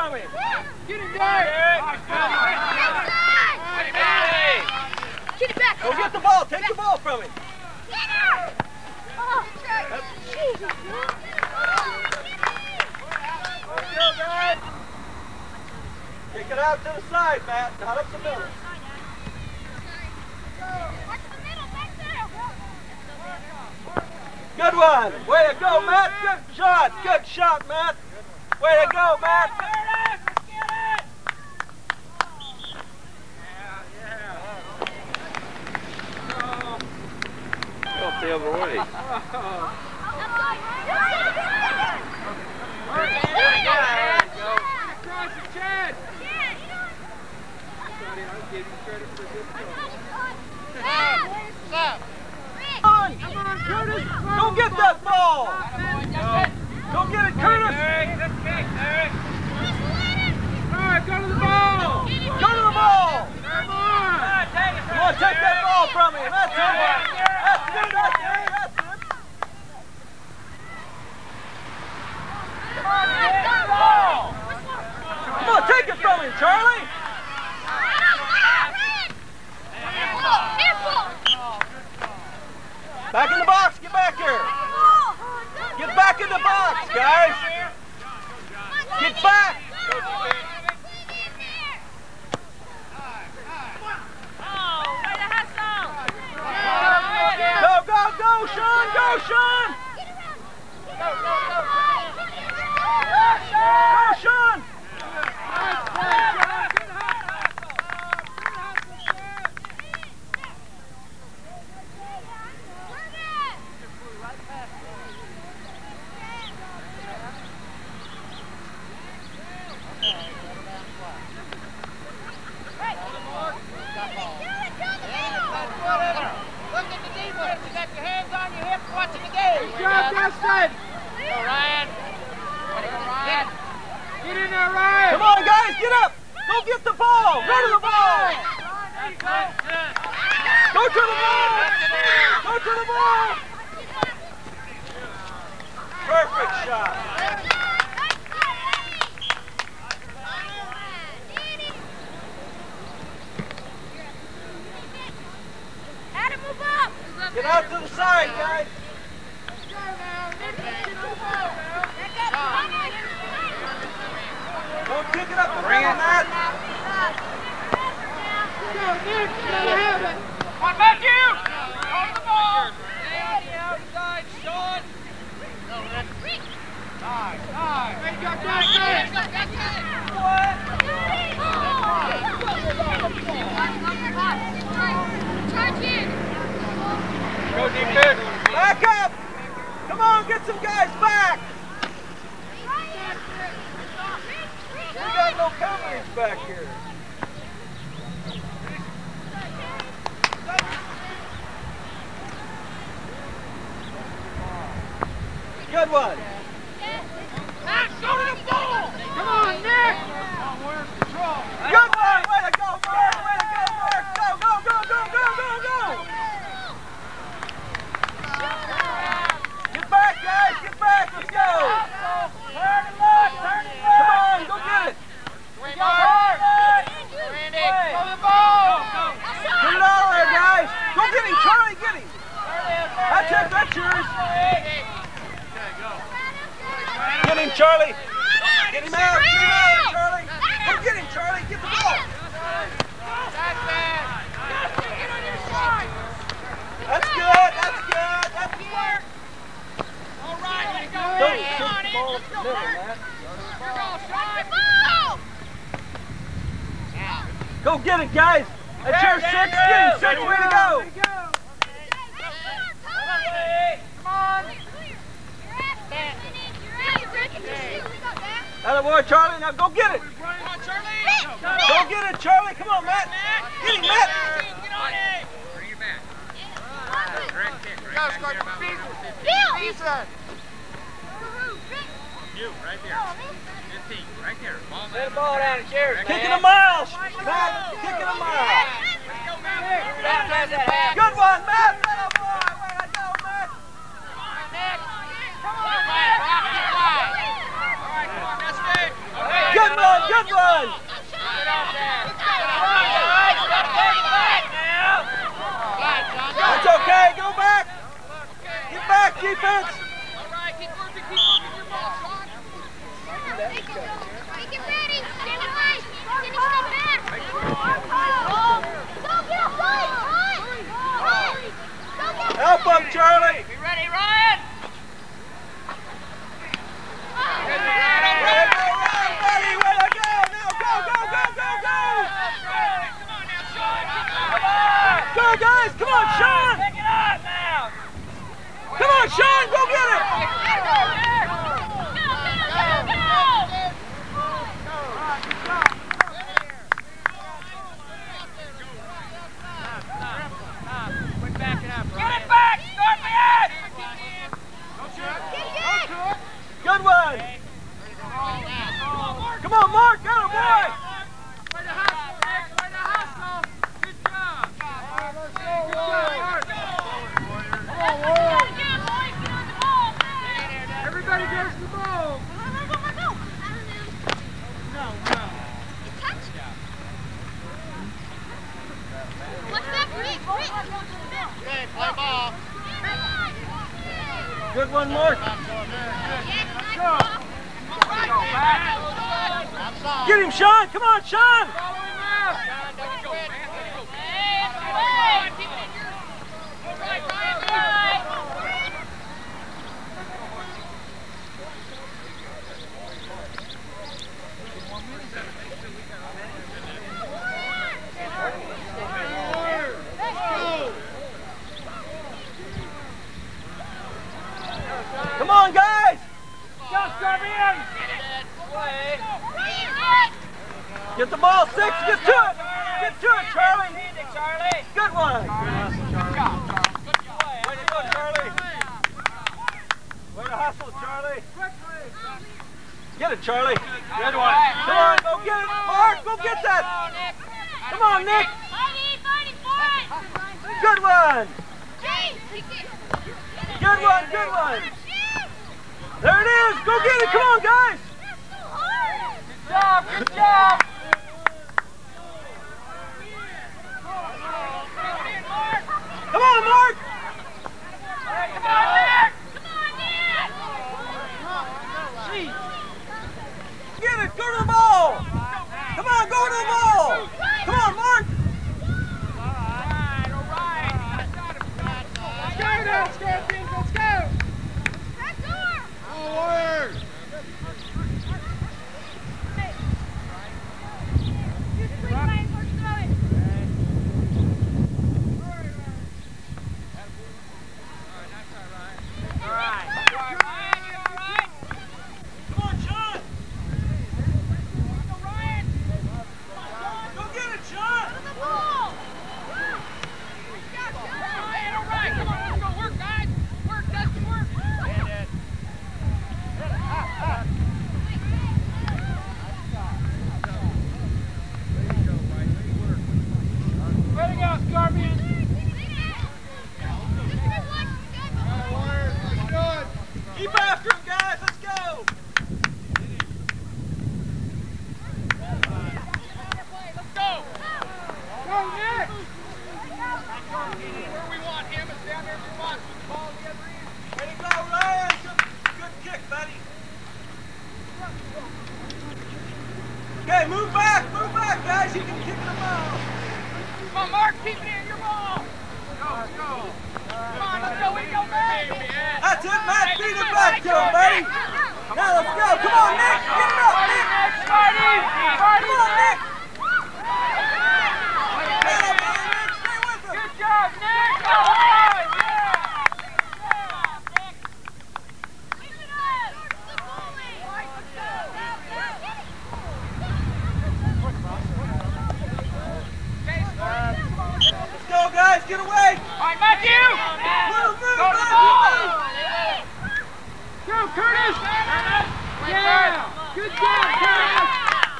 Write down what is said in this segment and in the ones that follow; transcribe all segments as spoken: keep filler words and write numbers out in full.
from him. Get him, Derek. Get it back. Go get the ball. Take the ball from him. Get her. Oh, Jesus. Let's go, guys. Kick it out to the side, Matt. Not up the middle. Good one. Way to go, Matt. Good shot. Good shot, Matt. Way to go, Matt. Off the other way. Go get that ball! Go get it, Curtis! Alright, go to the ball! Go to the ball! Come on! Come on, take that ball from him! That's it! That's good, that's good, that's good! Come on, take it from him, Charlie! Back in the box, get back here! Get back in the box, guys! Get back! Go, go, go, Sean! Go, Sean! Go, Sean! Come on, guys, get up! Go get the ball! Go to the ball! Go to the ball! Go to the ball! Perfect shot! Get out to the side, guys! Don't kick it up the middle, Matt. Go, Nick, you gotta have it. Come on, Matthew! Go to the ball! Outside, Sean! Nice, nice. Hey, you got that, Nick. Go, defense. Back up! Come on, get some guys back! We got no coverage back here. Good one. Matt, go to the ball! Come on, Nick. Good one. Way to go, Mark. Way to go, Mark. Go, go, go, go, go, go, go. Get back, guys. Get back. Let's go. Turn it up, turn it up! Come on, go get it. Randy, Randy, go to the ball! Get it out there, guys. Go get him, Charlie. Get him. That's it. That's yours. Get him, Charlie. Get him out. Get him out, Charlie. Go get him, Charlie. Get the ball. That's good. That's good. That's good. All right, way to go. Don't Randy. shoot the ball up the middle, Matt. Go get it, guys. That's your six. Get him, six. Way to go. Atta boy, Charlie. Now go get it. Come on, Charlie. Go get it, Charlie. Come on, Matt. Get him, Matt. Get on it. Bring it back. Direct kick, right Go, back score there, for about Beasley. one fifty. Beasley. You, right there. fifteen, right there. Ball Lay the ball down and share it, Kicking man. a mile, Matt. Kicking a mile. Down past that half. Good one, Matt. Atta boy. Way to go, Matt. Come on, Matt. Rock it wide. All right, come on, that's it. Good one, one. Get out there. Come on, guys. Get back now. That's okay. Go back. Get back, defense. All right, keep working, keep working your ball, Sean. Make it ready. Stand it right. Finish it back. Go get up, Ryan. Ryan. Go get up. Help him, Charlie. Be ready, Ryan. Way to go, Ryan, buddy. Way to go. Now go, go, go, go, go. Come on now, Sean. Come on. Go, guys. Come on, Sean. Pick it up now. Come on, Sean. Go get it. Quit backing up, Ryan. Get it back. Start me in. Good one. Come on, Mark. Got him, boy. Way to hustle, Rick. Way to hustle. Good job. Everybody gets the ball. No, no. What's that, Rick? Rick. Okay, play ball. Good one, Mark. Get him, Sean. Come on, Sean. Come on, guys. Just come in. Get the ball, six. Get to it. Get to it, Charlie. Charlie. Good one. Good job. Way to go, Charlie. Way to hustle, Charlie. Get it, Charlie. Good one. Come on, go get it. Mark, go get that. Come on, Nick. Good one. Good one, good one. There it is. Go get it. Come on, guys. Good job. Good job. Come on, Mark. Come on, Nick. Get it. Go to the ball. Come on, go to the ball. Come on, Mark. All right, all right. Let's go now, Scorpions. Let's go. Forward. Come on, Sean. Go get it, Sean. Way to go, Scorpions. Keep after him, guys. Let's go. Go, Nick. Where we want him is down there in the box with the ball the other end. Way to go, Ryan. Good, good kick, buddy. Okay, move back. Move back, guys. You can kick the ball. Come on, Mark, keep it in your ball. Go, go. Come on, let's go. We go back. That's it, Matt. Feed it back to him, buddy. Now let's go. Come on, Nick. Get it up, Nick. Marty, Marty. Come on, Nick. Get up, buddy, Nick. Stay with him. Good job, Nick. All right. Let's go, guys. Get away. All right, Matthew. Move, move, Go to the move, ball. Go, Curtis! Wait, Yeah! Good job, Curtis!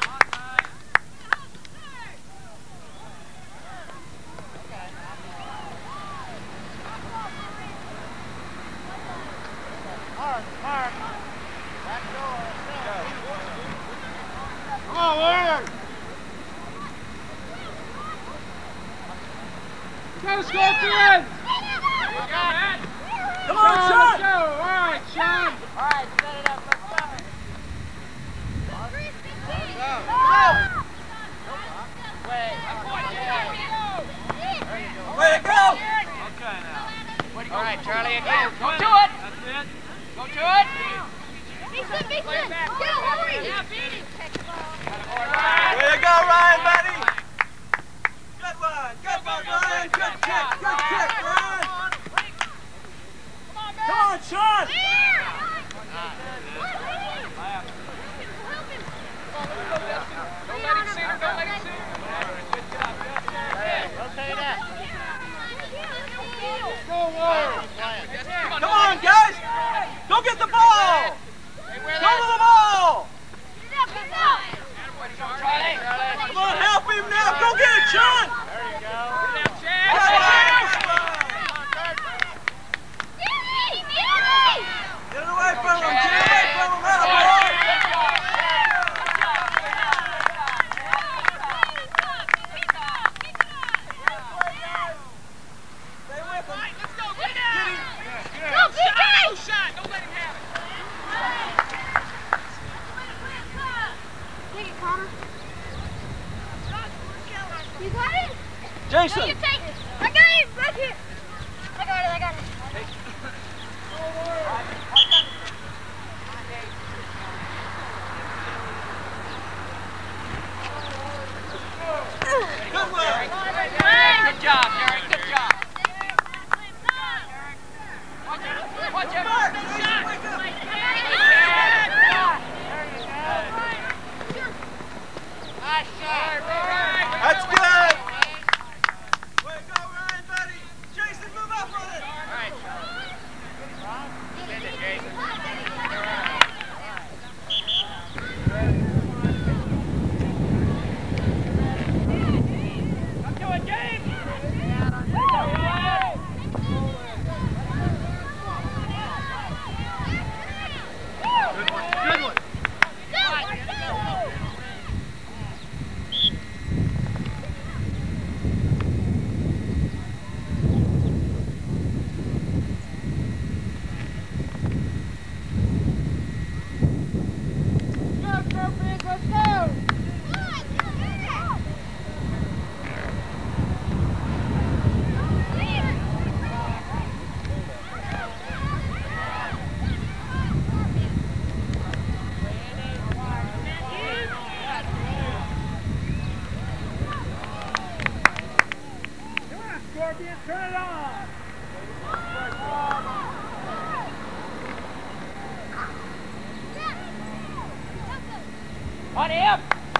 Mark, Mark. Back door. Come on, Warren! Go, Scorpions! Come on, Sean, Sean! let's go! All right, Sean! All right, set it up. Let's go. Wait. Way to go! Okay, now. All right, Charlie, again. Go to it. That's it. Go to it. Mason, Mason! Go, hurry! Way to go, Ryan, buddy! Good one! Good one, Ryan! Good kick! Good kick, Ryan! Come on, Sean! Don't let him see her. Don't let him see her. Good job. Rotate that. Go, Warriors! Come on, guys! Go get the ball! Go to the ball! Charlie. Come on, help him now! Go get it, Sean! There you go. Good one! Get it away from him! Get it away from him! Out of ball! Stay with him! Let's go. Get Get him. him! Go, B K! No shot. Don't let him have it. Take it, Connor. You got it? Jason! No, you take it. I got it, right here. I got it, I got it. Good one! Good job, Derek. Good job. Watch out. Watch out. Mark, Good Jason, shot. wake up! Nice shot. That's good! Way to go, Ryan, buddy! Jason, move up on it! All right. Send it, Jason. Come to it, James. Good one, good one! Go, Scorpions, let's go! Come on, Scorpions, turn it on! On him.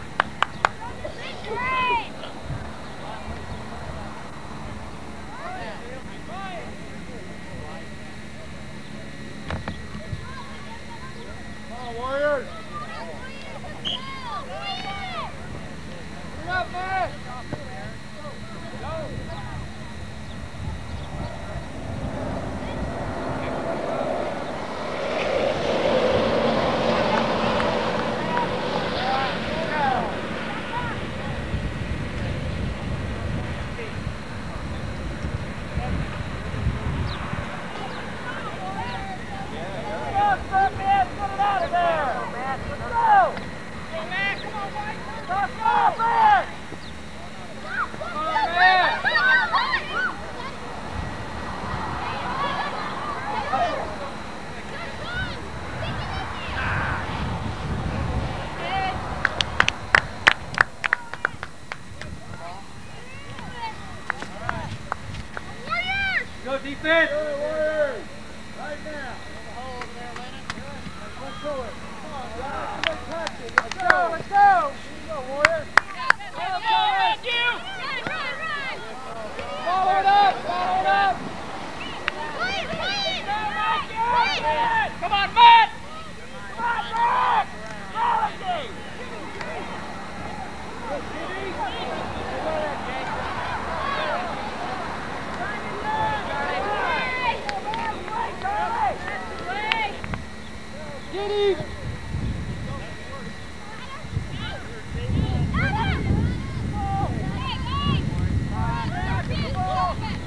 Come on, Warriors! Get up, man! Go defense! Go, Warriors! Right now! Hole over there, Lennon. Let's do it! Come on, guys! Let's touch it! Let's go! Let's go! Here you go, Warriors! Thank you. Follow it up! Follow it up! Come on, Matt. Come on, Matt. Quality. Get him! Hey, guys!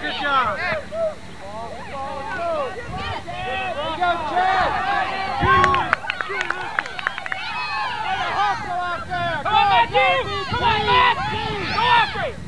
good job. There you go, Chad. Hustle out there. Come on, Matt, you! Come on, Matt! Go after him!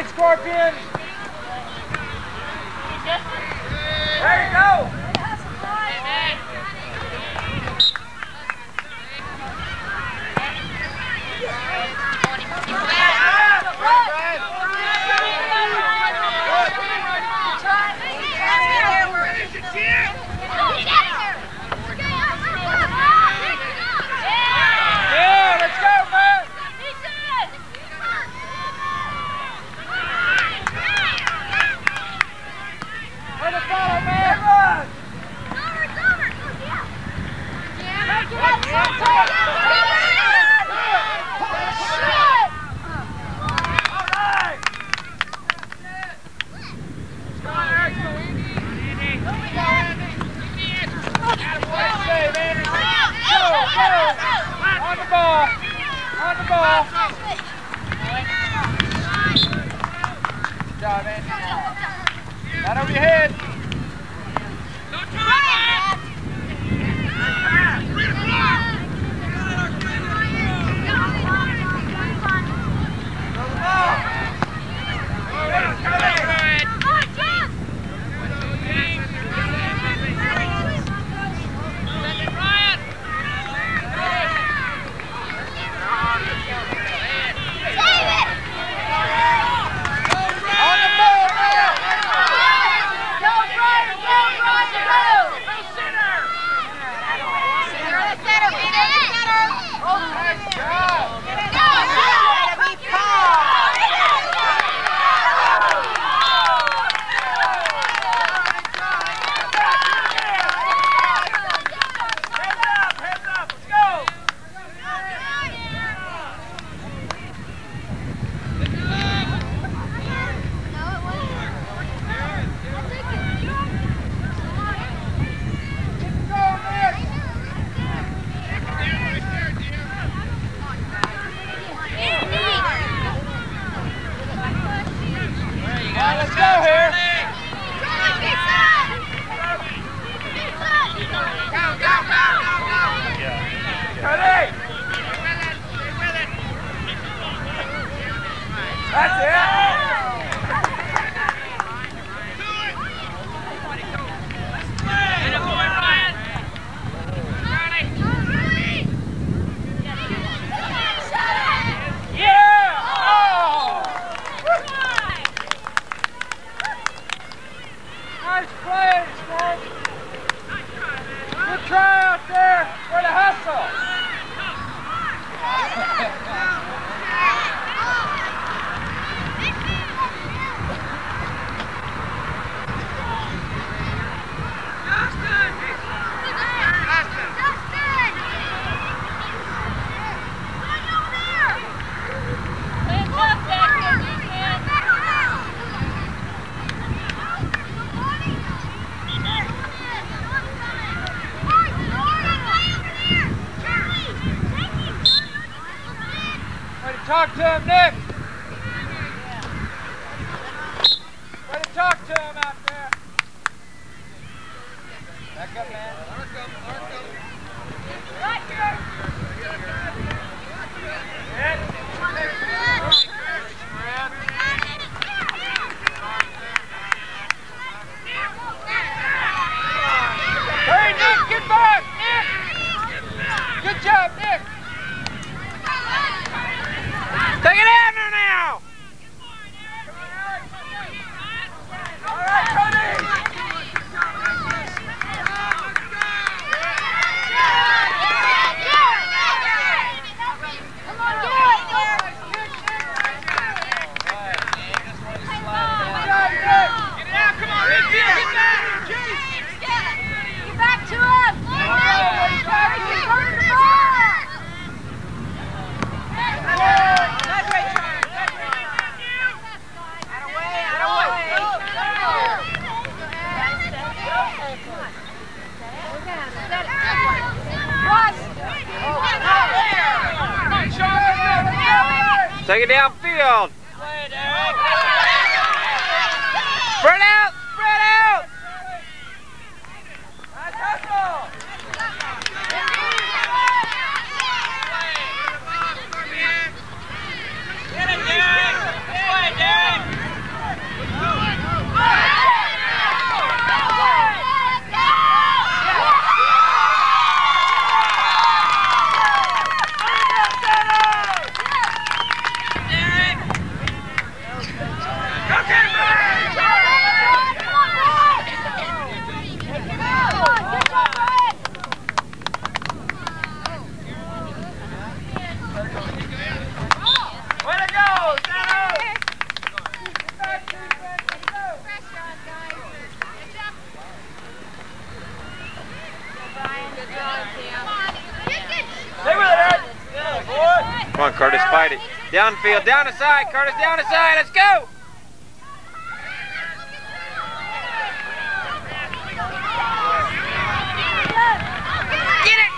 Nice, Scorpion. There you go. Yeah, let's go, man. Way to follow, man. Run. On the ball. On the ball. Good job, Andy. Not over your head. Let's go here. Go, go, go, go, go. Ready? That's it. Nice play, Scorp. Good try out there for the hustle. Talk to him, Nick. Way to talk to him out there. Back up, man. Right here. Hey, Nick, get back, Nick. Good job, Nick. Take it in there now! All right, Cody! Come on, get it! Get it out, come on, Rick! Get back! Get back to him! Turn the ball! Take it downfield. Spread out, spread out. Nice hustle. Get it, Derek. Play, Derek. righty. Downfield, down the side, Curtis, down the side, let's go! Get it!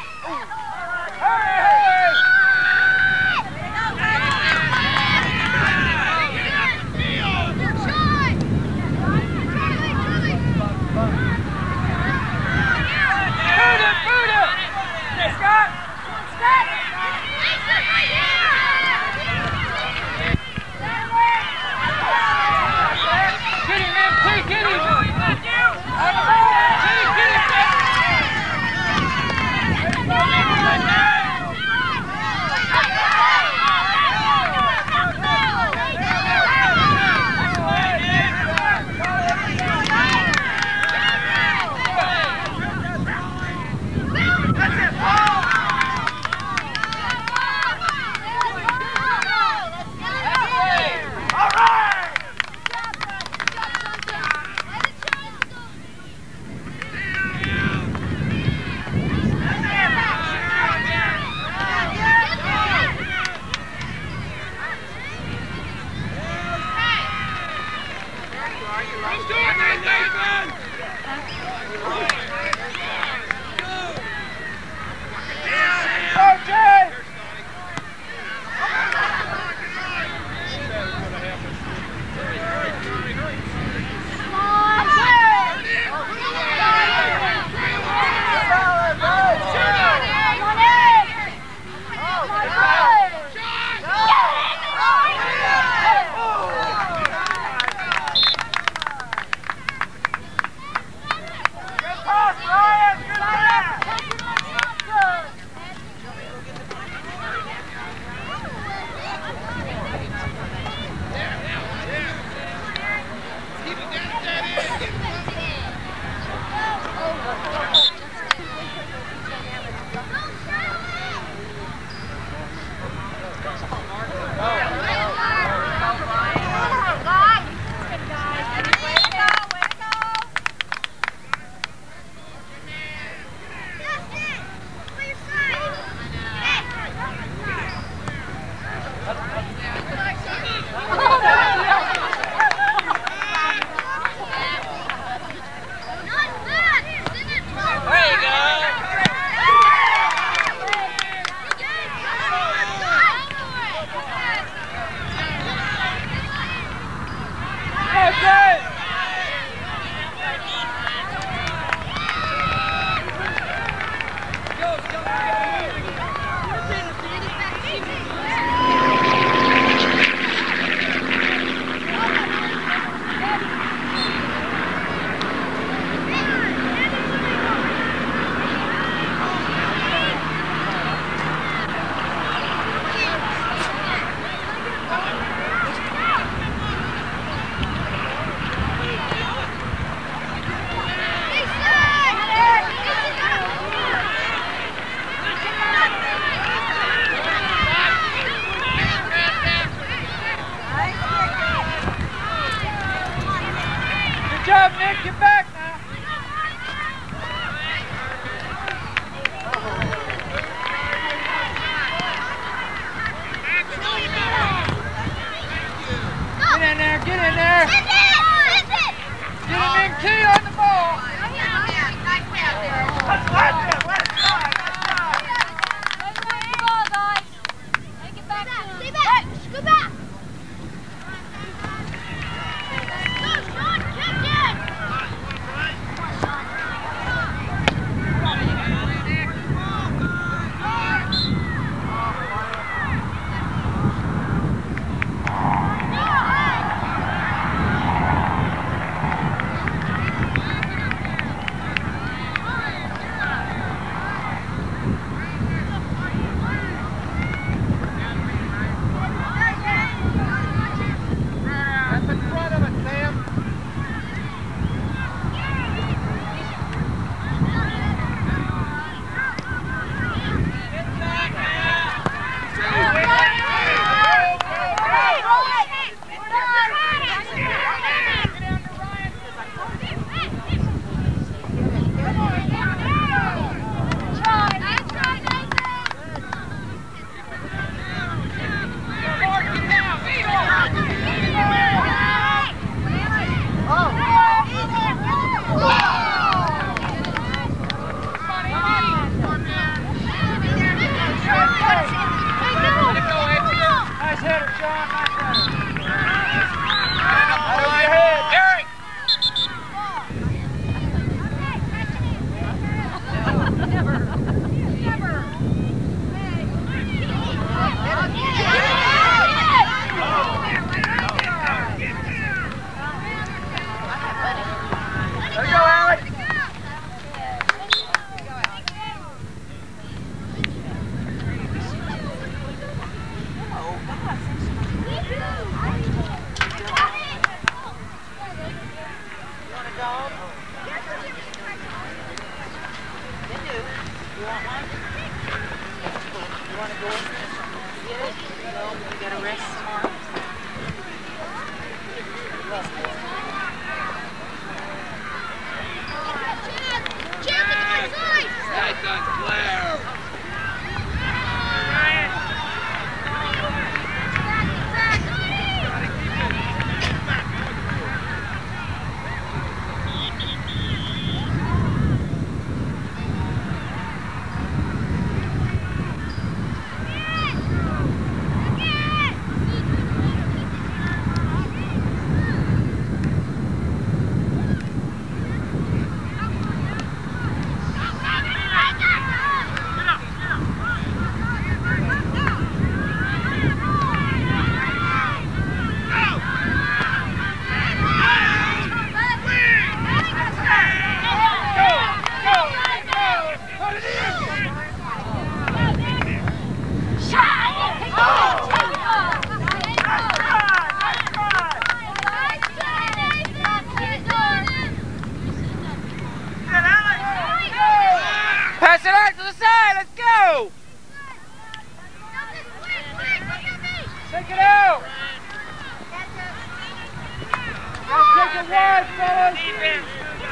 Defense.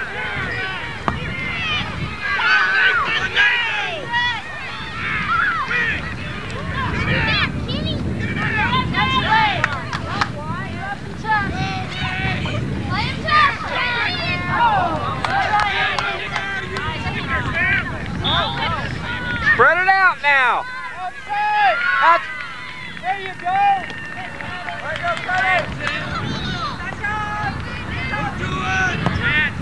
Spread it out now. That's, There you go. there you go, Cody. Go to it.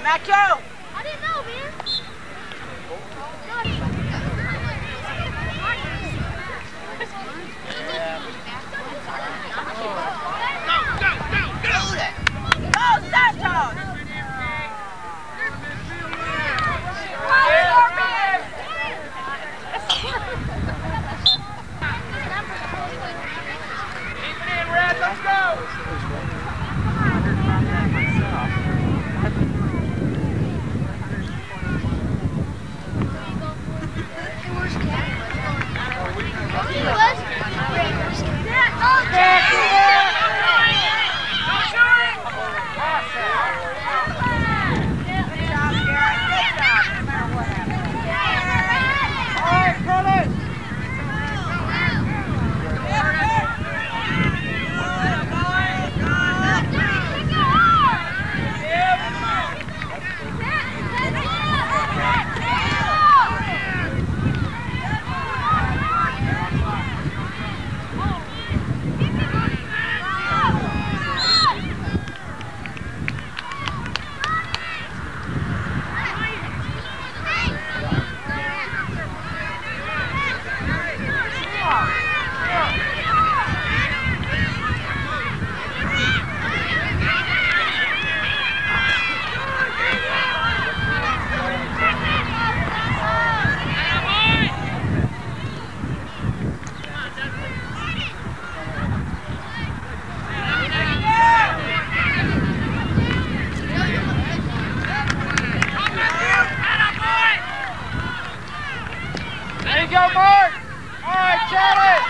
Matthew! I didn't know, man. Go, Santos! Keep it in, Red. Let's go. There you go, Mark! All right, Charlie!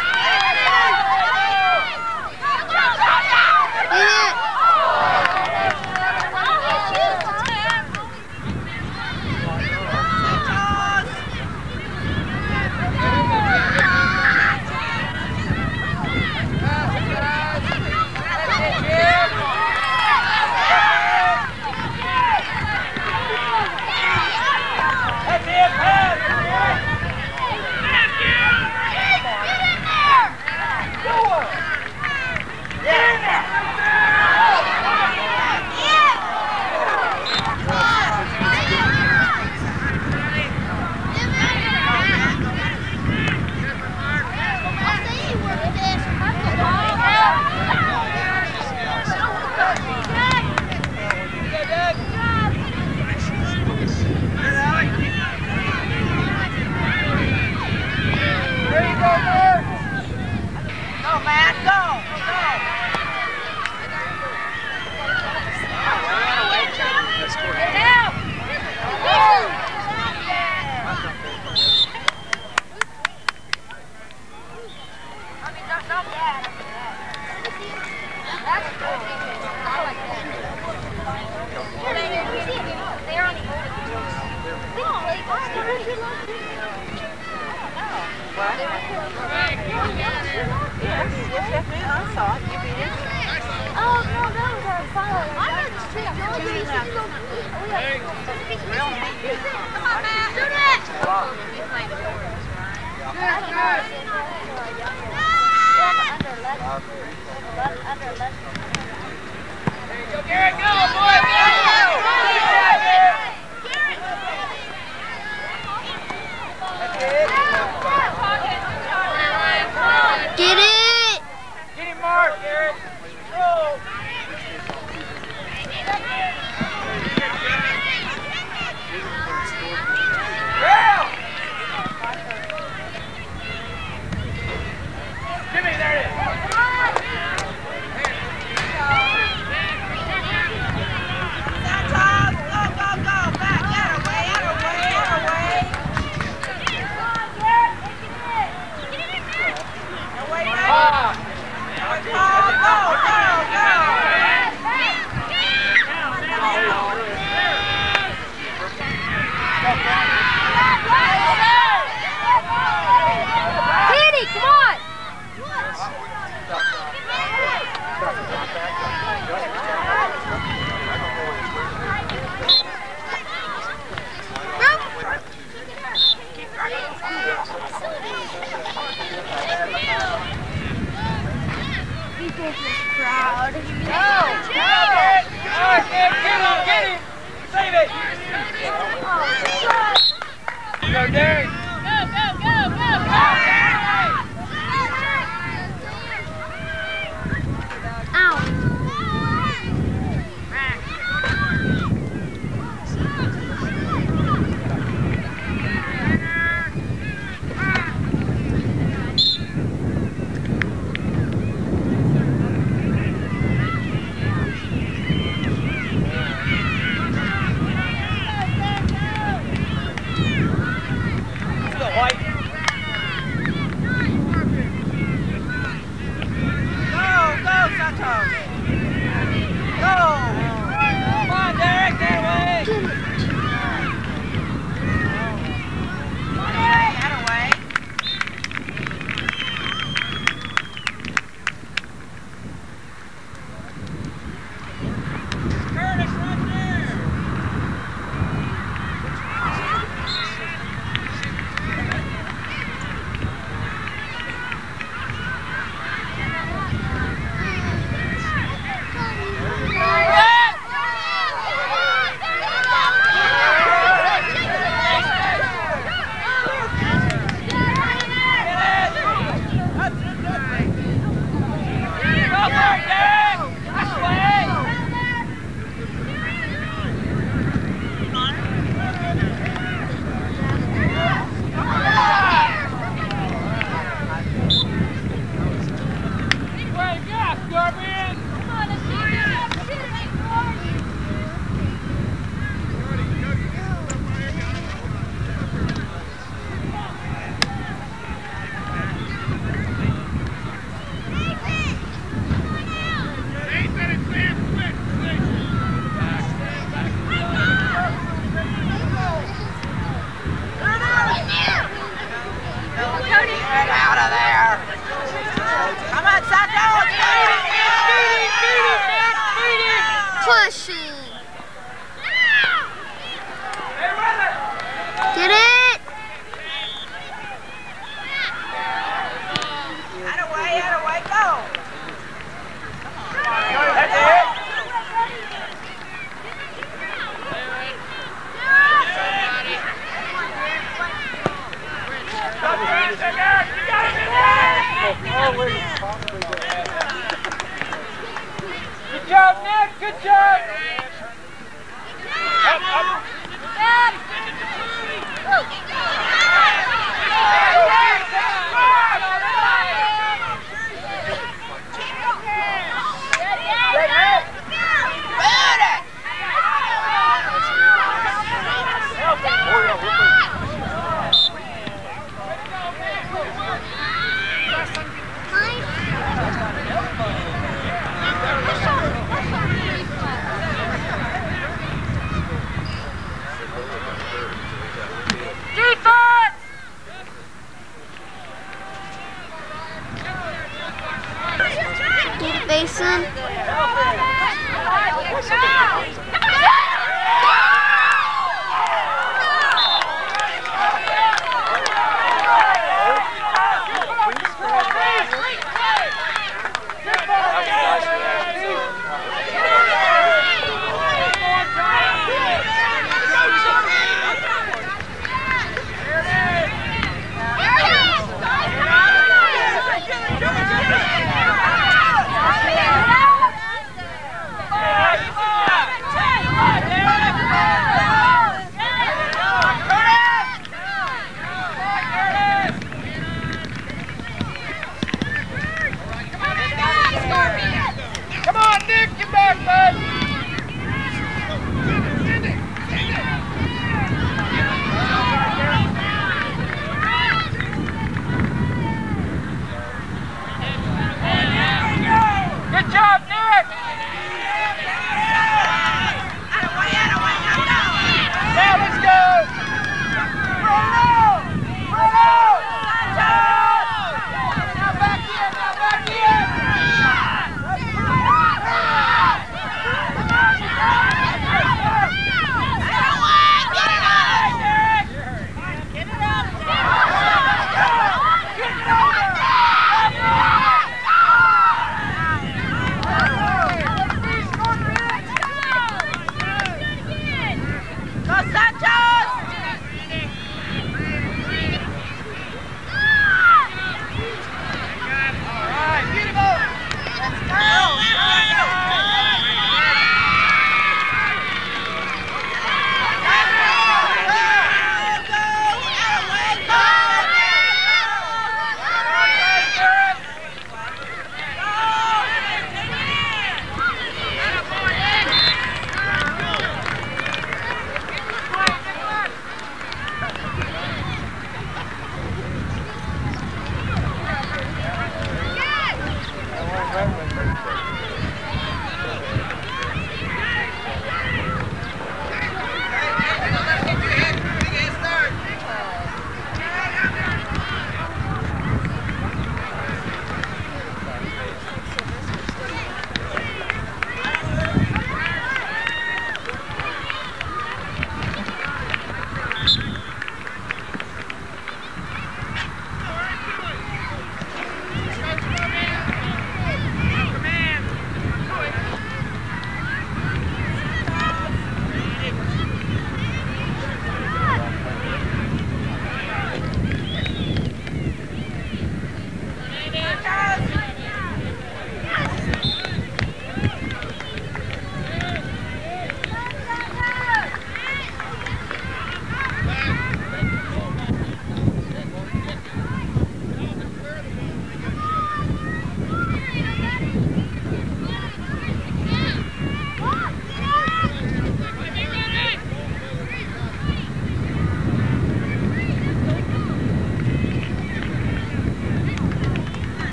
That's it, pass! Get it! Get him, Mark! Garrett! Control! Jimmy, there it is!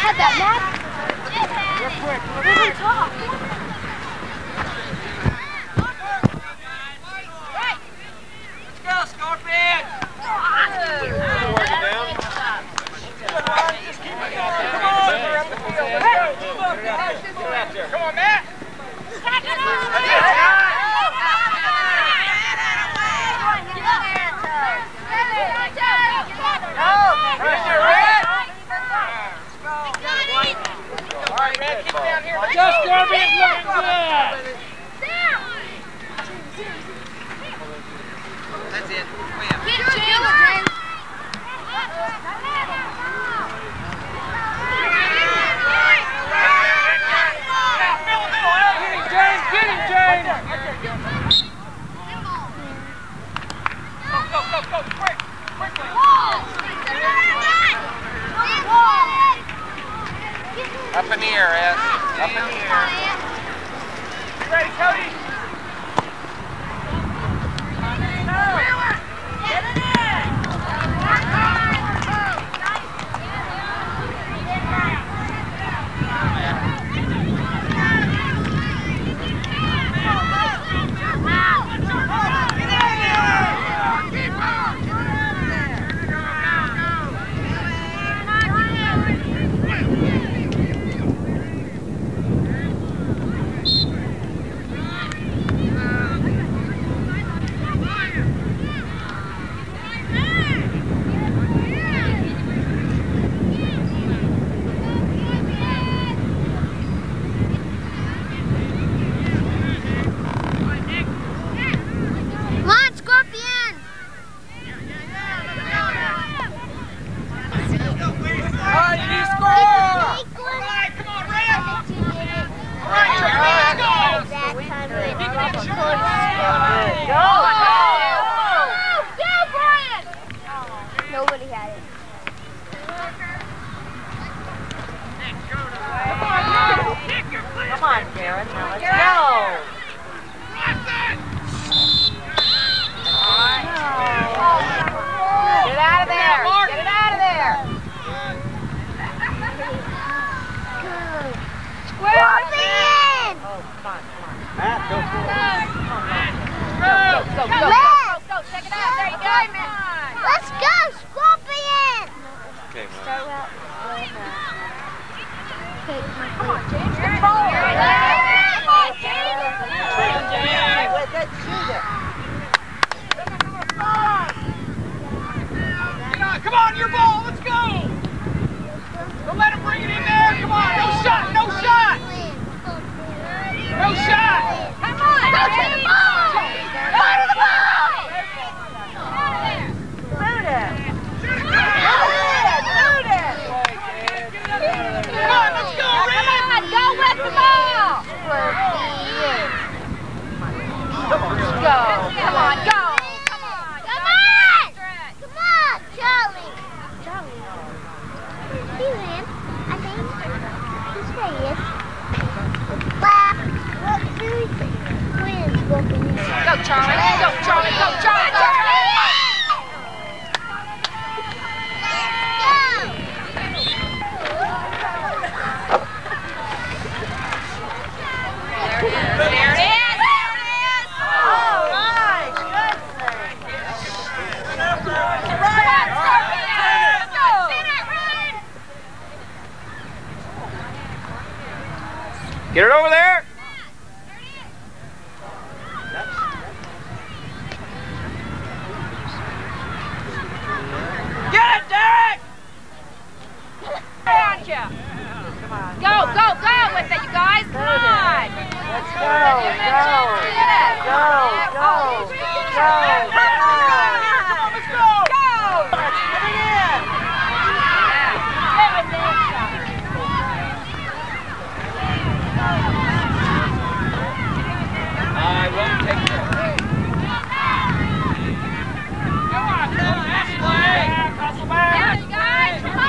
had that, Matt. Real quick. Really tough. Let's go, Scorpion! Working down. Good, Ryan. Just keep it going. Come on. Up the field. Let's go. Move up. Get out there. Come on, Matt. Stack it up. Just Scorpion's looking good. That's it. Get James. James, get him, James. Go, go, go, go. Quick. Quickly. Up in the air, Ed. Up in the air. You ready, Cody? Get it in. Nobody had it. Come on, Jared. Now let's go. Get out of there. Get it out of there. Square it in. Oh, come on, come on. Matt, go for it. Go, go, go, go, go, go. Check it out. There you go, man. Let's go, Scorpion! Okay, man. Start out. Okay, Come on, James. Get the ball. Come on, James. Let's shoot it. Come on, your ball. Let's go. Don't let him bring it in there. Come on. No shot. No shot. No shot. Come on, Go to the James. ball! Go to the ball! Shoot it. Shoot it. Shoot it. Come on, let's go, Red. Come on, go with the ball. Come on. Go. Come on, go. Come on! Come on, Charlie! Charlie. He ran, I think. This way is. Well, what do we think? Twins walking in. Go, Charlie. Go, Charlie. Go, Charlie. Go, Charlie. There it is. There it is. All right. Good thing. Right. Scorpion. Go. Get it over there. Get it, Derek! Around you. Go, go, go with it, you guys. Come on. Let's go, go, go, go, go. Let's go. Go. Let's get it in. I won't take it. Come on, come on. Hustle back. Yeah, you guys. Come on.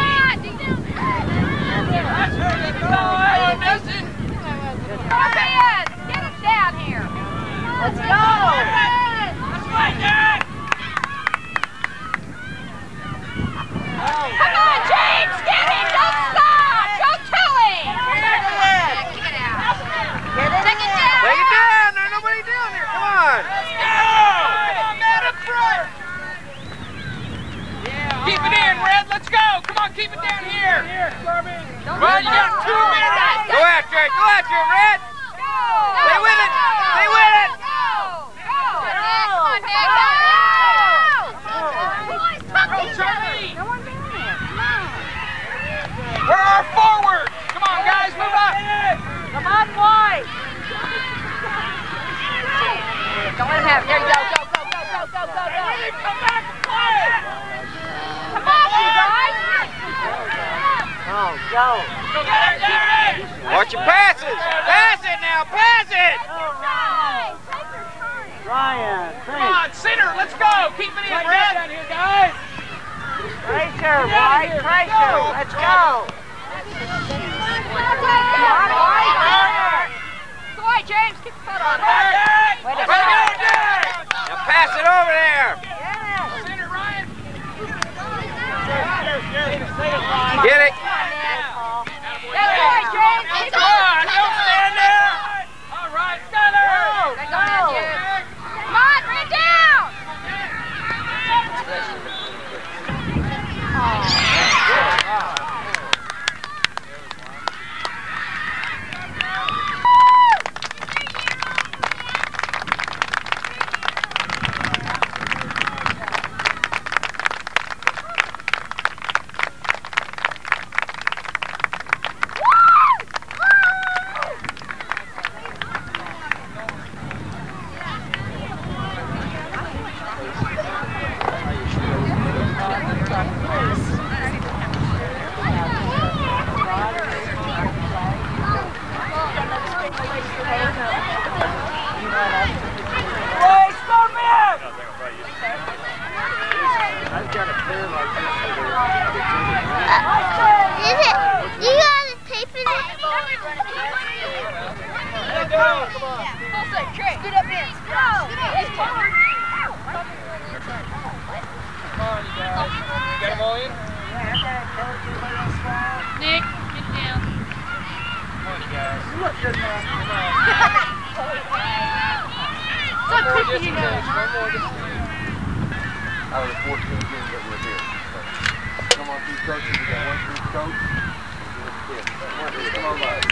That's where you go. Missing. Scorpions, get us down here. Let's go. That's right, Derek. here. Well, you got two minutes. Go after it. Go after it, Red. Stay with it. Stay with it. Go, Charlie. Where are forward? Come on, guys, move up. Come on, boy. Don't let him have it. There you go. Go, go, go, go, go, go, go. Come back and play. Come on, you guys. Go, go. Watch your passes. Pass it now. Pass it. Ryan, Come on, center. Let's go. Keep it in, Red. Down here, guys. pressure, White. Pressure. Let's go. Go on, James. Keep the foot on it. Way to go. Now pass it over there. Center, Ryan. Get it. That's right, James. Keep Come on, don't stand there. All right, Skyler. Go on, James. Come on, bring it down. Nick, get down. So quick, you know. Out of the fourteen games that we're here. Come on, these coaches, we got one for each coach. Come on, guys.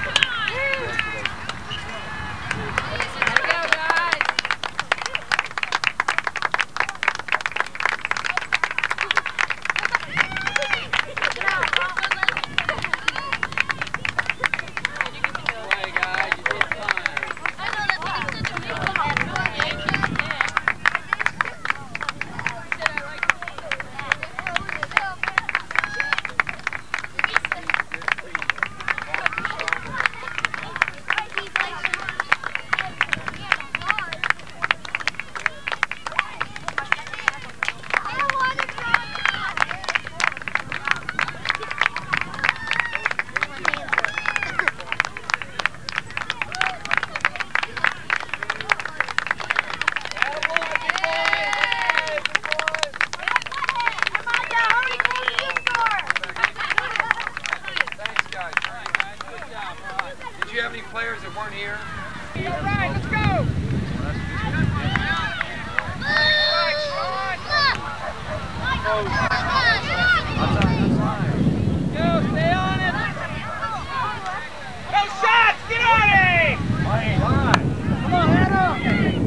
Did you have any players that weren't here? All right, let's go. Go, stay on it. Go shots, get on it. Come on, Hannah.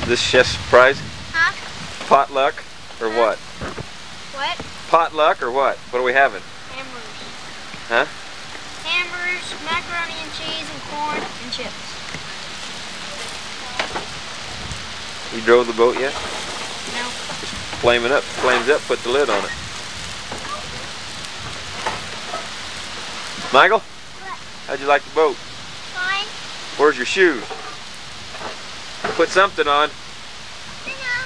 this chef's surprise? Huh? Potluck or what? What? Potluck or what? What are we having? Hamburgers. Huh? Hamburgers, macaroni and cheese, and corn and chips. You drove the boat yet? No. Flaming up, flames up, put the lid on it. Michael? What? How'd you like the boat? Fine. Where's your shoes? Put something on. I know.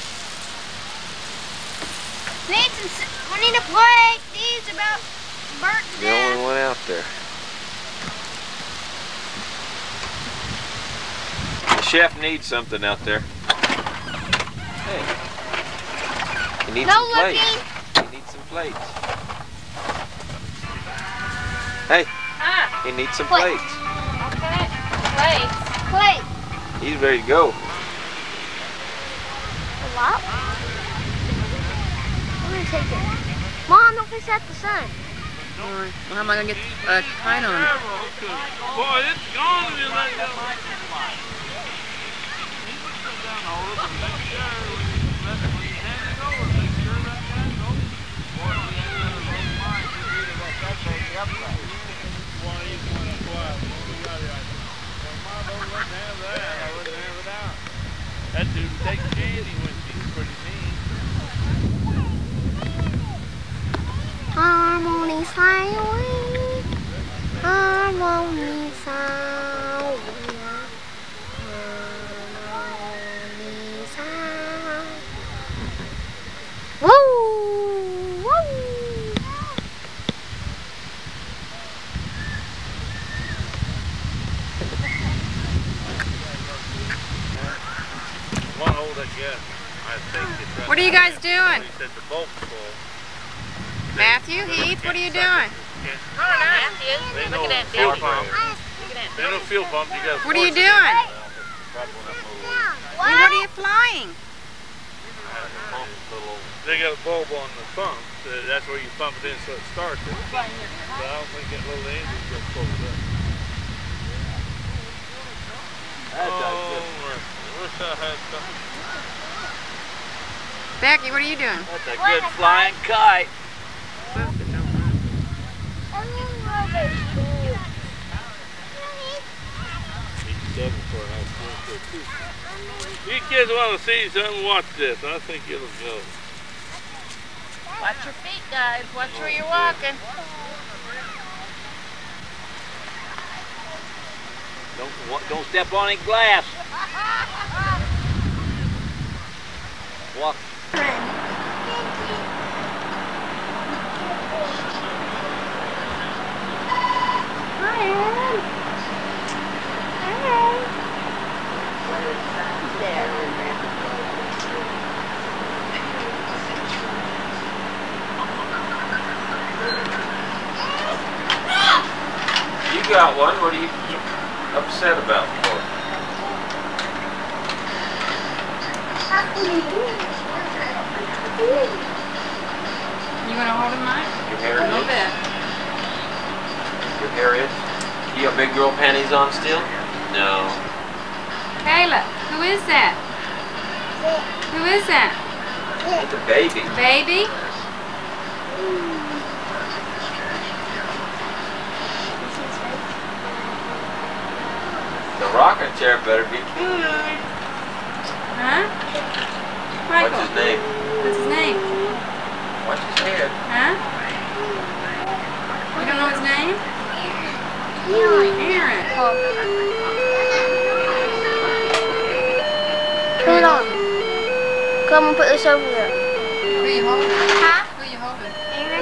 We need some, s- we need a plate. These about burnt to The only death. one out there. The chef needs something out there. Hey. He needs No some plates. looking. He needs some plates. Hey. Huh? He needs some Plate. plates. Okay. Plates. Plate. He's ready to go. A lot? I'm gonna take it. Mom, don't fish at the sun. Well, how am I gonna get a kite on it? Boy, it's gone if you let that light fly. That dude takes candy when she's pretty mean. Harmony silent. Harmony silent. Harmony silent. Woo! Woo! One hole that yeah, I think it's right. What are you guys doing? He said the bulk's full. Matthew, Heath, what are you doing? Matthew. They know Look at that fuel belly. pump. Look at that They know fuel pump. You got. What are you doing? What? What are you flying? They got a bulb on the pump. So that's where you pump it in so it starts it. But I don't think that little engine gets pulled up. That's Oh, I wish I had something. Becky, what are you doing? That's a good flying kite. Seven for a nice swim for two. You kids want to see something? Watch this. I think it'll go. Watch your feet, guys. Watch where you're walking. Don't don't step on any glass. Walk. You got one. What are you upset about? For? You want to hold him, Mike? Your hair A little is? bit. Your hair is? You got big girl panties on still? No. Kayla, who is that? Who is that? It's a baby. Baby? The rocking chair better be cute. Huh? Michael. What's his name? What's his name? Watch his head. Huh? You don't know his name? Aaron. Put it on. Come and put this over there. Who are you holding? Huh? Who are you holding? Aaron?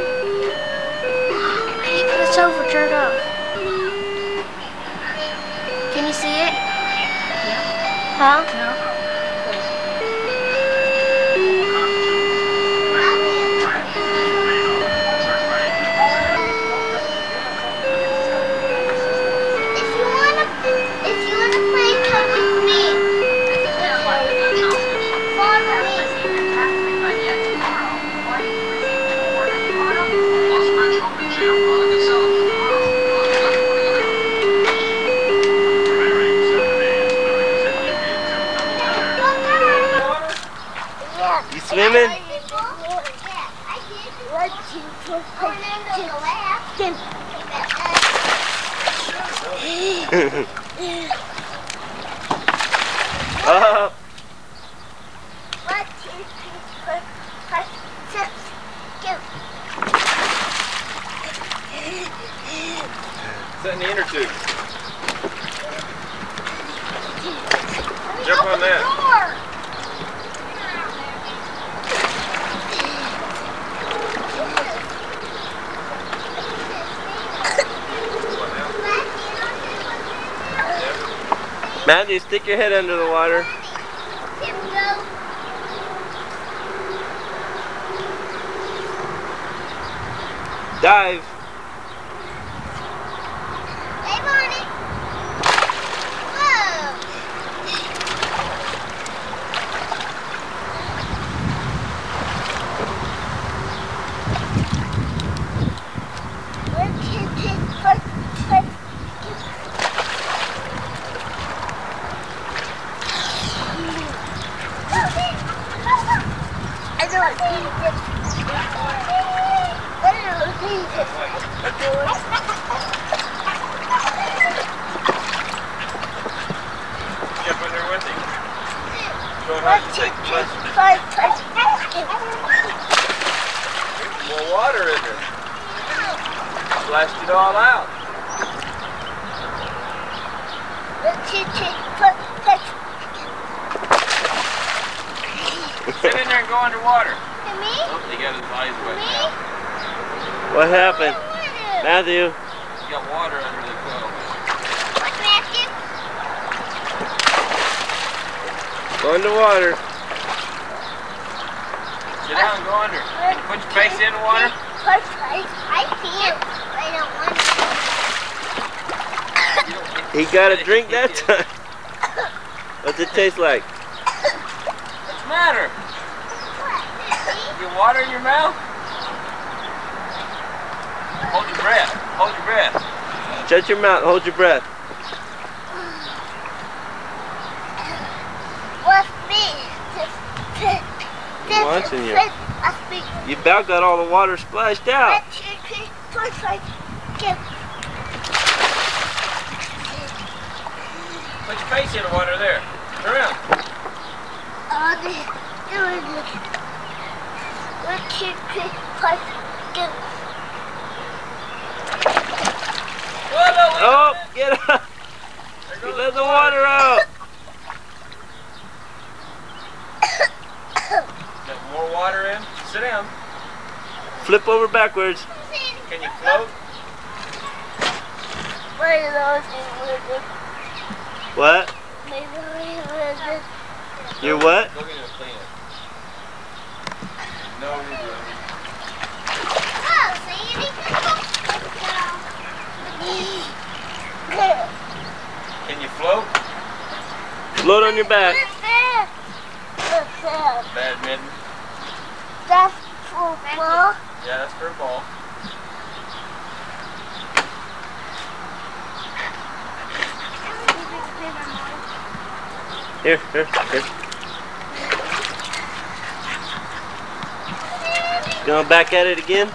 I need to put this over, turn it off. Can you see it? Huh? No. If you wanna, if you wanna play, come with me. Follow me. Yeah. You swimming? Yeah, I did. One, two, three, four, Oh. One, two, three, four, five, six, go. Is that in the inner tube? Jump on that. Matthew, stick your head under the water. Dive. Hey, Bonnie. Whoa. One, two, three, four, five. I don't want to see this. Jump in there with him. Show him how One, to two, take the three, lesson. four, five, More water in there. Splashed it all out. one, two, three, four, five. Sit in there and go underwater. For me? Oh, he got his eyes wet Me? now. What happened? Water. Matthew. He got water under the coat. What's Matthew? Go underwater. Sit down and go under. Can you put your face in the water? Four, five. I can't. I don't want to. He got a drink that time. What's it taste like? What's the matter? What? You get water in your mouth? Hold your breath. Hold your breath. Shut your mouth. Hold your breath. What's me? This, this, watching you. this, what's me? You about got all the water splashed out. One, two, three, four, five, go. Put your face in the water there. Turn around. Oh, this, doing this. One, two, three, four, go. Whoa, no, wait Oh, a minute. get up. There You goes let the water out. Got more water in. Sit down. Flip over backwards. Can you float? What are those in What? Maybe I You're what? Go get it clean it. No, you're good. Oh, see, you Can you float? Float on your back. Badminton. That's football. Yeah, that's for a ball. Here, here, here. Going back at it again?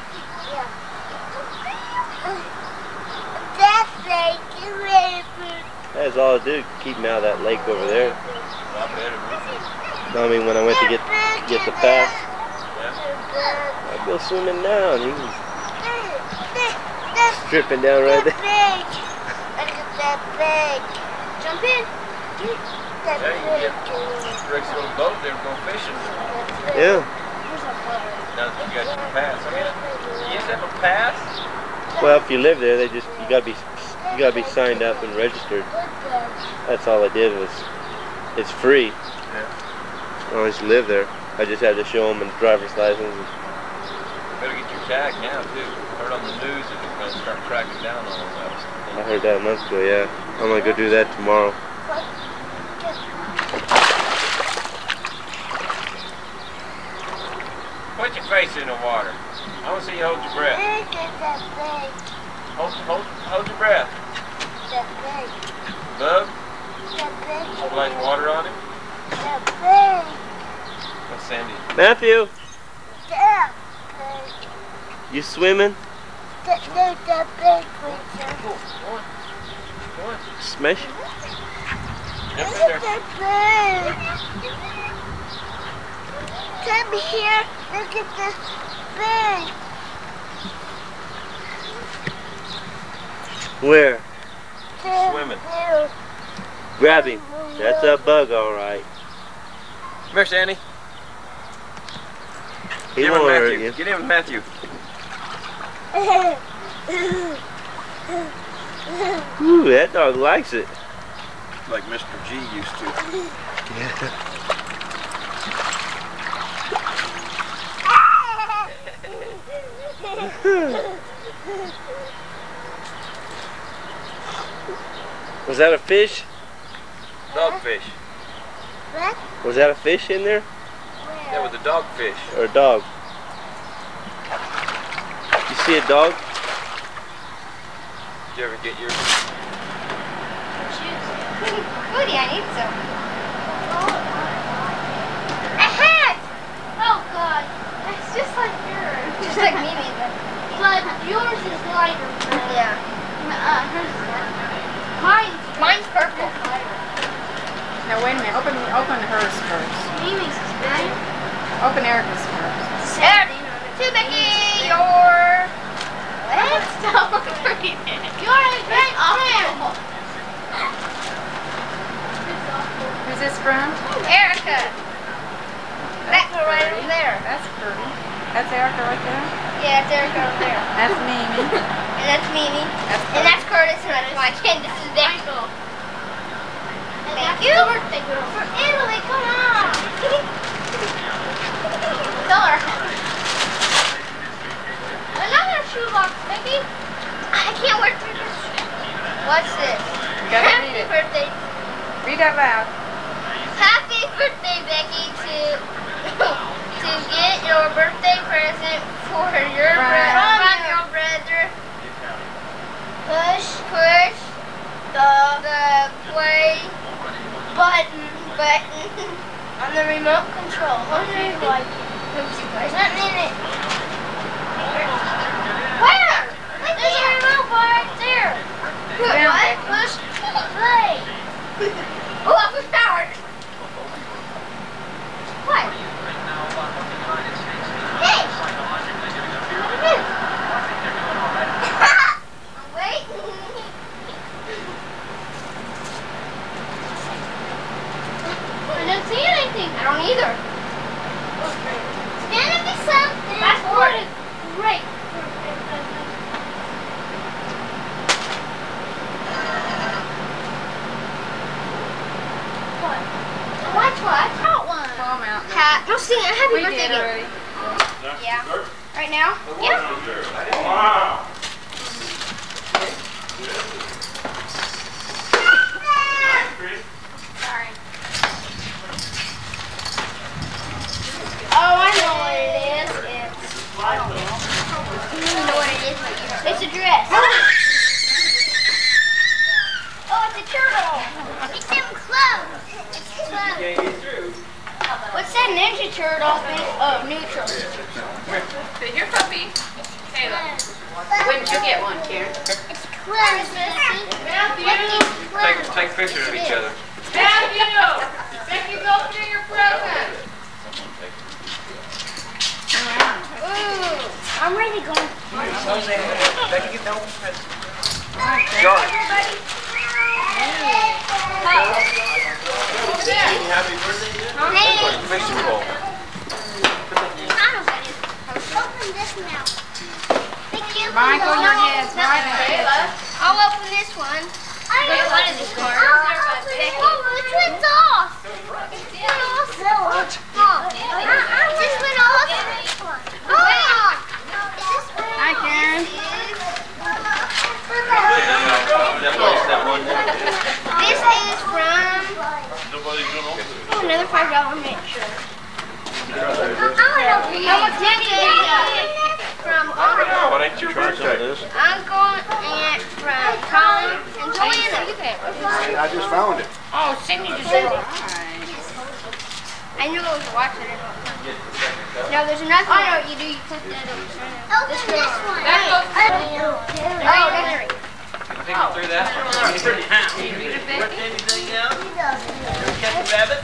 That's like river. That's all I do. Keep me out of that lake over there. Not better. I mean, when I went to get get the pass, Yeah. I go swimming down. He was stripping down right there. Big. Look at that big. Jump in. That Yeah, you can big. get Rick's little boat there and go fishing. Yeah. Now that you got your pass. I mean, you used to have a pass? Well, if you live there, they just you gotta be you gotta be signed up and registered. That's all I did was it's free. Yeah. I always live there. I just had to show them a driver's license. Better get your tag now, too. Heard on the news that they're going to start cracking down on all that. I heard that a month ago. Yeah, I'm gonna go do that tomorrow. Put your face in the water. I want to see you hold your breath. Look at that big. Hold, hold, hold your breath. That big. Bub, That big. splash water on him. That big. Let's Sandy. Matthew, you swimming? Smash. Come here, look at this fish. Where? Swimming. Grab him. That's a bug, all right. Come here, Sandy. He Get in won't with hurt Matthew. you. Get in with Matthew. Ooh, that dog likes it. Like Mister G used to. Yeah. Was that a fish? Dogfish. What? Was that a fish in there? That was a dogfish. Or a dog? You see a dog? Did you ever get yours? Goody, I need some. A hat! Oh god, it's just like yours. Just like Mimi, but, but yours is lighter. Yeah. Uh, hers is lighter. Mine's, mine's purple. Now wait a minute. Open open hers first. Mimi's is green. Open Erica's first. Eric, to Becky, your... What? Stop reading it. Your best friend. Who's this from? Erica. That girl right over there. That's pretty. That's Erica right there? Yeah, it's Erica over there. That's Mimi. And that's Mimi. That's and that's Curtis, and that's my kid. This is Becky. Thank you. Birthday girl. For Italy, come on. Tell her. Another shoebox, Becky. I can't wait for this. What's this? You gotta Happy read it. birthday. Read out loud. Happy birthday, Becky, to to get your birthday present for your Right. brother. From your brother. Push, push the the play button button on the remote control. What do you like? There's nothing in it. Where? There's a remote bar right there. Good. Down, What? Becky. Push play. Oh, I was powered. What? Hey! What is this? Wait. I don't see anything. I don't either. It's gonna be something. That's important. Great. What? Watch what? Hot one. Palm out. Hat. No, sing it. Happy We birthday did again. already. Yeah. Right now? Yeah. Wow. Sorry. Oh, I know what it is. It's, I don't know. You know what it is. It's a dress. Oh, it's a turtle. It's them clothes. It's clothes. What's that Ninja Turtle thing? Oh, neutral. Your puppy. Taylor. When did you get one, Karen? It's clothes, Missy. Matthew. Look, it's Take, clothes. take pictures of each other. Matthew! Becky, go open your present. Ooh, I'm ready to go. Becky, get down. George. Happy birthday. Hey, Fishing pole. open this now. Thank you. Michael, your head's right there. I'll open this one. I Wait, what is this card? I'll open it. Oh, which one's off? This one off. What? Uh-uh, this one off. Oh! Hi, Karen. This is from oh, another five dollar mixture. How much money did you get? From Uncle, What ain't you trying to say this? Uncle and from Colin and Joanna. I just found it. Oh, Sydney just said it. I knew I was watching it. No, there's another one. I know what you do. You put that over. Open this one. That goes Oh, Henry. Think oh. through that. Read anything else? Ever catch a rabbit?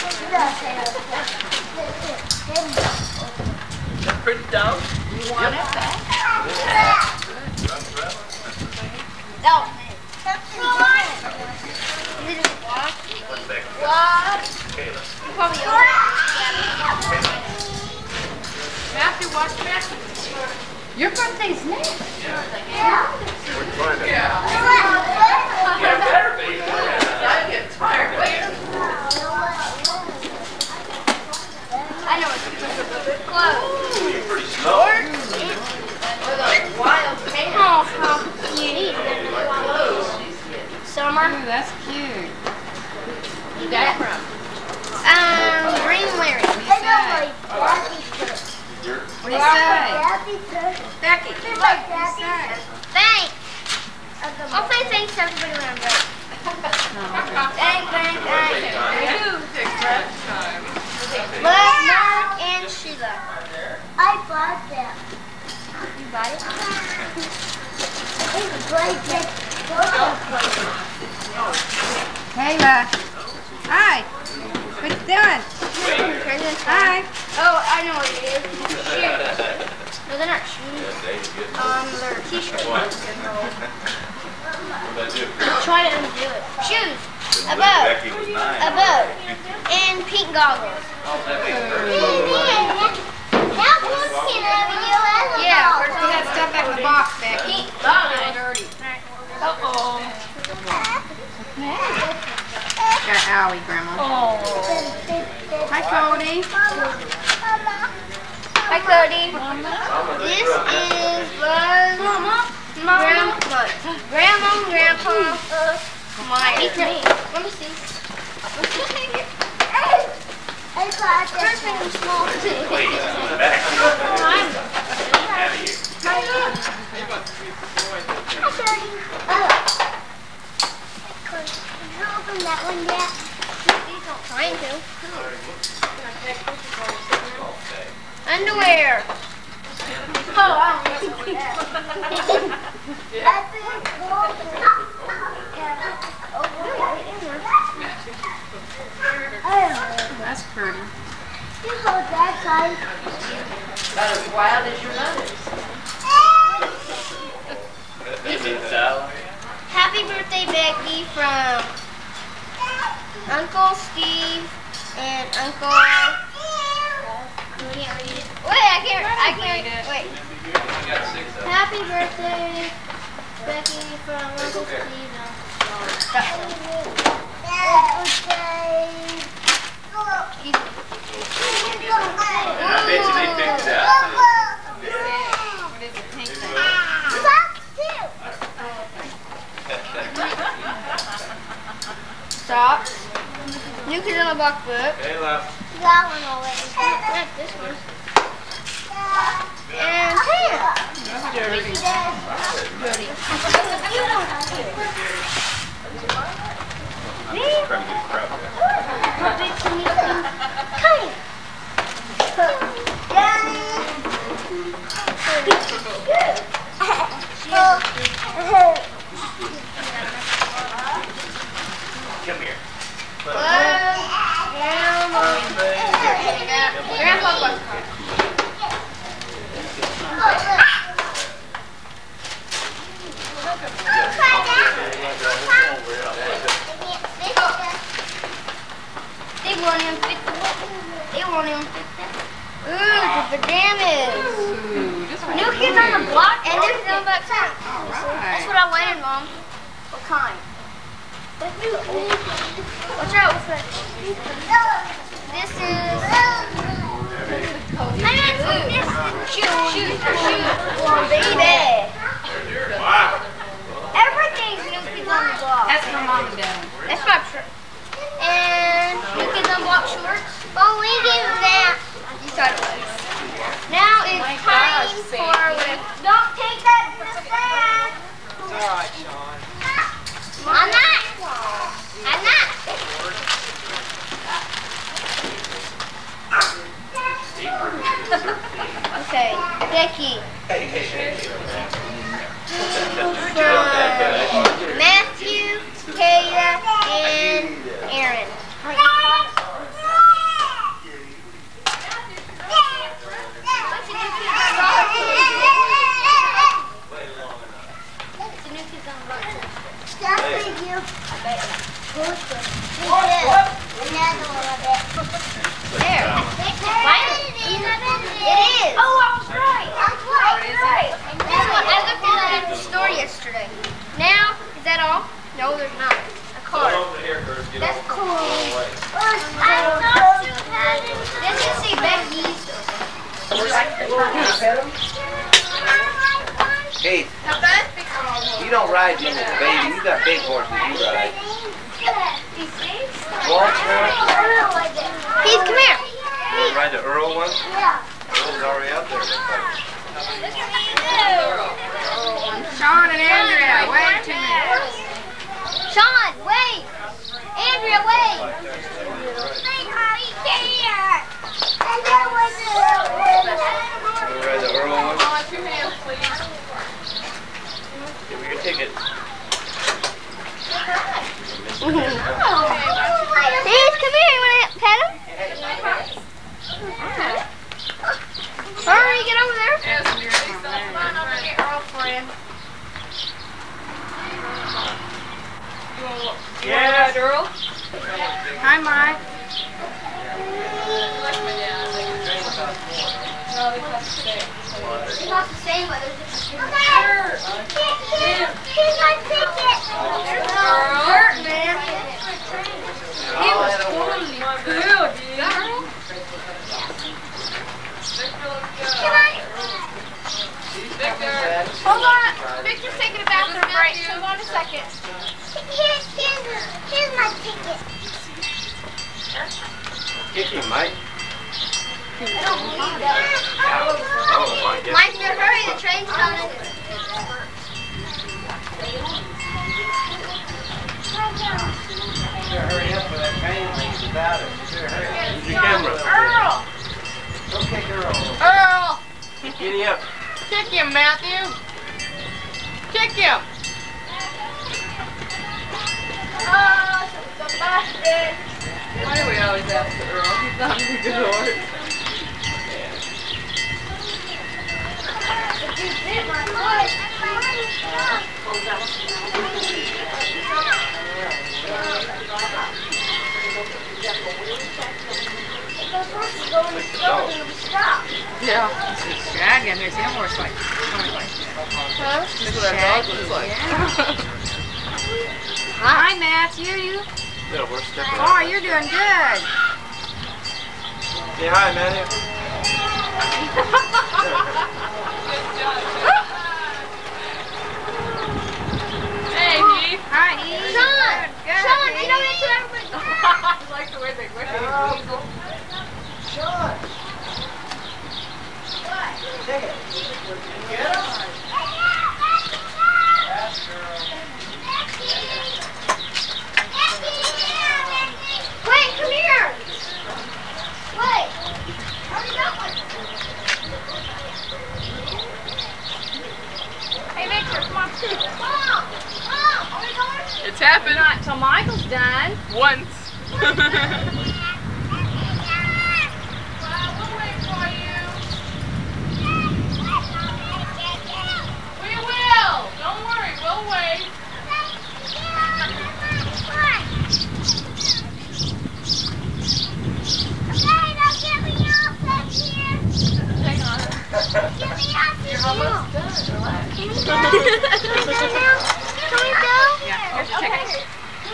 That's pretty dope. You want it back? No. Is it what? What? Probably over. Matthew, watch Matthew. Your birthday's next. Yeah. We're trying to. Yeah. Yeah, better be. I'm getting tired. I know it's close. You're pretty slow. With a wild tail. Oh, how cute. Summer. Ooh, that's cute. You got it from? Um, Green Larry. What do you say? Becky, what do you say? Thanks. I'll say thanks to everybody when I'm done. Thanks, thanks, thanks. Love, Mark, and Sheila. I bought them. You bought it? It's a great big photo plate. Kayla. Hi. What you doing? Hi. Oh, I know what it is. Shoes. No, they're not shoes. Um, they're t-shirts. Try to undo it. Shoes. A boat. A boat. And pink goggles. Now who's can have you as a Yeah, dog? where's all that stuff back in the box, Becky? Dirty. Uh-oh. Got Owie, Grandma. Oh. Hi, Cody. Hi, Cody. This is Buzz, Grandpa, Grandma, and Grandpa. My, let me see. I got First thing I'm small. Open that one yet? Trying to. Underwear. Oh, I don't know. That's pretty. You hold that side. About as wild as your mother's. Happy birthday, Becky, from Uncle Steve and Uncle. I can't read it. Wait, I can't. I can't. Wait. Happy birthday, Becky, from Uncle Steve and Uncle. I bet you they picked it out. What is it, pink thing? Socks. New Kids on the Block book. Hey, love. That one already. Not this one. And pants. Dirty. Dirty. I'm trying to get a crowd there. Come here. Grandpa was They won't even fit the They won't even fit that. Ooh, the pajamas. Ooh, New Kids on the Block and there's no back time. All That's right. what I wanted, Mom. What kind? Watch out with it. This is. I meant this. Shoot, shoot, shoot. Oh, baby. Wow. Everything's New Kids on the Block. That's for Mom and Dad. That's my shirt. And New Kids on the Block shorts. Oh, we give that. You thought it was. Now it's My time gosh, for. Sandy. Don't take that to the stand. It's all right, Sean. I'm not. I'm not. Okay, Becky. Matthew, Kayla, and Aaron. Yesterday. Now, is that all? No, there's not. A card. That's cool. This is see Becky's. Hey, you don't ride him as a baby. You got big horses you ride. Heath, come here. You ride the Earl one? Yeah. Earl's already out there. Sean and Andrea, wait two minutes. Sean, wait. Andrea, wait. You ride the Earl one? On two hands, please. Give me your ticket. Heath, come here. You want to pet him? Hurry, get over there. Yes, dear. Come on over here, Earl friend. Yes. Earl. Hi, Mike. It's not the same, but there's just a Here's my ticket. Earl, man. He was totally cool, dude. Hold on. Victor's taking a bathroom break. Hold on a second. Here's, here's, here's my ticket. Kick him, Mike. I don't believe that. Oh, I guess. Mike, you hurry. The train's coming. Hurry up with that pain leaves about it. Hurry up. Use your camera. Earl. Don't kick her over. Earl. Giddy up. Kick him, Matthew. Kick him. Oh, somebody. Why do we always ask the Earl? He's not a good horse. Yeah, it's dragging. There's him horse like, going like that. Huh? That's what that dog looks like. Hi, Matthew. Little horse step Oh, you're doing good. Say hi, Matthew. Hey, Heath. Hi, Heath. Sean. Good. Sean, you know that's what everybody I like the way they whip his weasel. Sean. Take it. Get him. Yes, girl. Wait, come here. Wait. Hurry up. Hey, Victor, come on. Mom. Mom, are we going? It's happened. Not till Michael's done. Once. You're almost done. Relax. Can we go? Can we go? Yeah, here's your ticket.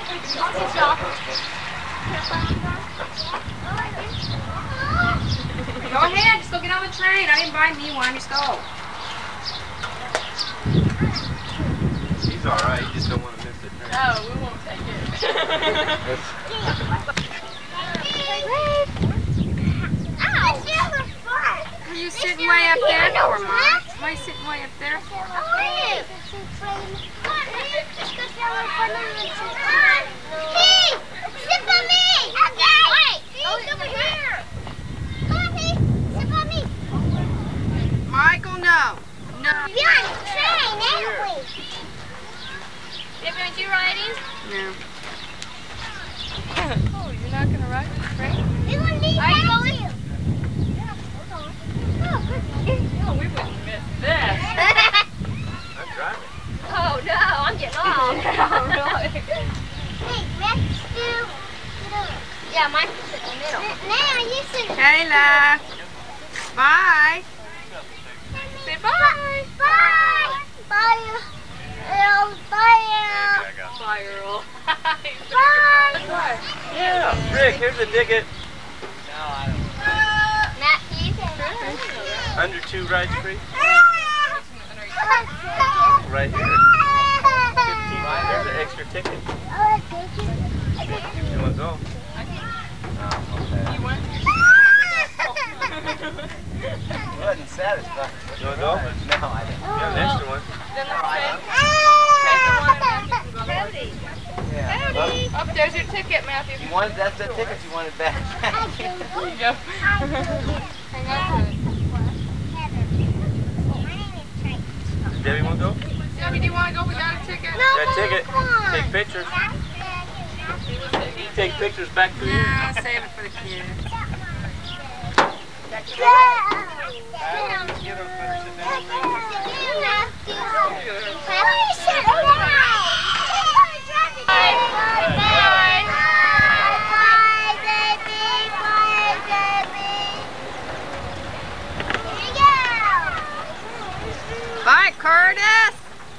Go ahead, just go get on the train. I didn't buy me one, just go. He's alright, you just don't want to miss it. No, we won't take it. Are you sitting way up there for, Mom? Why are you sitting way up there for? Hey, sit on me! Okay! Wait! He's over here! Come on, Heath! Sit on me! Oh, you're not gonna ride with Frank? We wouldn't need I go you. with- Yeah, hold on. Oh, good. No, we wouldn't miss this. I'm driving. Oh no, I'm getting off. Oh, really? Hey, let's do. Yeah, mine is in the middle. Now you should. Kayla. Bye. Say bye. Bye. Bye. Earl. Bye. Earl. Bye, Earl. Bye. Yeah. Rick, here's a ticket. Matt, please. Under two rides free. Right here. fifteen. There's an extra ticket. You want to go? You went? Wasn't satisfied. You want to go? No, I didn't. You have an extra one. Then let's take, take the one and then you can go Cody. Yeah. Cody. Up there's your ticket, Matthew. You wanted, that's the ticket you wanted back. There you go. Debbie, want to go? Debbie, do you want to go? We got a ticket. Got a ticket. Take pictures. Take pictures back to you. Nah, save it for the kids. Bye, Curtis.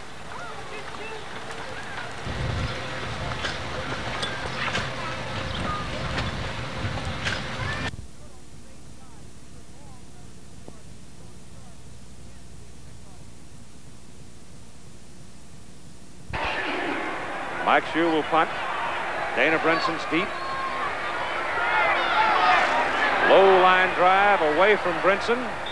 Mike Shue will punt. Dana Brinson's deep. Low line drive away from Brinson.